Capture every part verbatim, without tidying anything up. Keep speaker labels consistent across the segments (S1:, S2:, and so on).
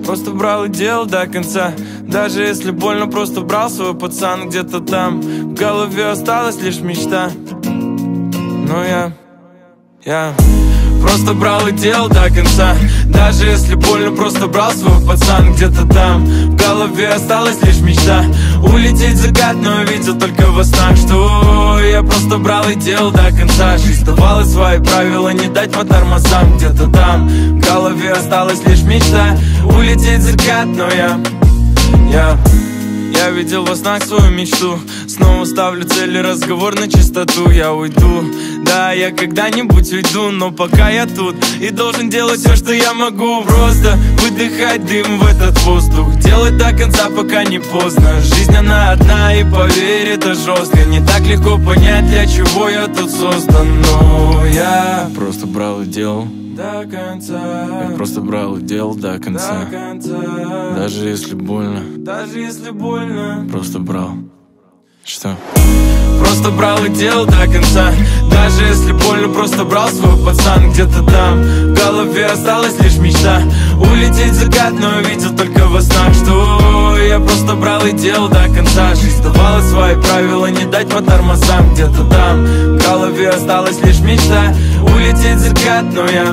S1: Просто брал и делал до конца. Даже если больно, просто брал свой пацан где-то там. В голове осталась лишь мечта. Но я, я просто брал и делал до конца. Даже если больно, просто брал свой пацан где-то там. В голове осталась лишь мечта улететь в закат, но видел только во снах, что я просто брал и делал до конца. Жизнь давала свои правила, не дать по тормозам где-то там. В голове осталась лишь мечта улететь в закат, но я, я Я видел во снах свою мечту. Снова ставлю цели, разговор на чистоту. Я уйду, да, я когда-нибудь уйду, но пока я тут и должен делать все, что я могу. Просто выдыхать дым в этот воздух, делать до конца, пока не поздно. Жизнь она одна, и поверь, это жестко. Не так легко понять, для чего я тут создан. Но я просто брал и делал до конца. Я просто брал и делал до конца, до конца. Даже если больно, даже если больно, просто брал. Что? Просто брал и делал до конца. Даже если больно, просто брал свой пацан где-то там. В голове осталась лишь мечта улететь в закат, но видел только во снах, что я просто брал и делал до конца. Жизнь давала свои правила, не дать по тормозам где-то там. В голове осталась лишь мечта улететь в закат, но я,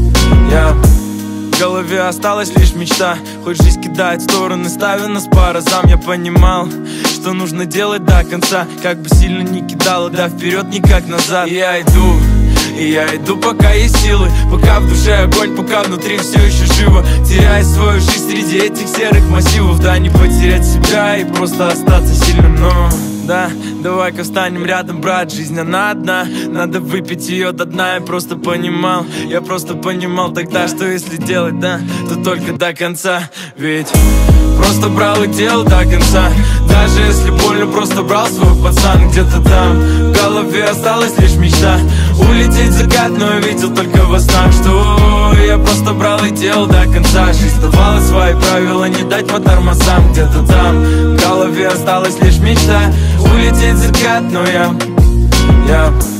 S1: я В голове осталась лишь мечта. Хоть жизнь кидает в стороны, ставя нас по разам. Я понимал, что нужно делать до конца. Как бы сильно ни кидало, да вперед, никак назад. И я иду, и я иду, пока есть силы, пока в душе огонь, пока внутри все еще живо. Теряя свою жизнь среди этих серых массивов. Да, не потерять себя и просто остаться сильным, но... Да, давай-ка встанем рядом, брат, жизнь она одна. Надо выпить ее до дна, я просто понимал. Я просто понимал тогда, что если делать, да, то только до конца. Ведь просто брал и делал до конца. Даже если больно, просто брал свой пацан где-то там. В голове осталась лишь мечта улететь в закат, но я видел только во снах, что я просто брал и делал до конца. Жизнь давала свои правила, не дать по тормозам где-то там. В голове осталась лишь мечта улететь в закат, но я, я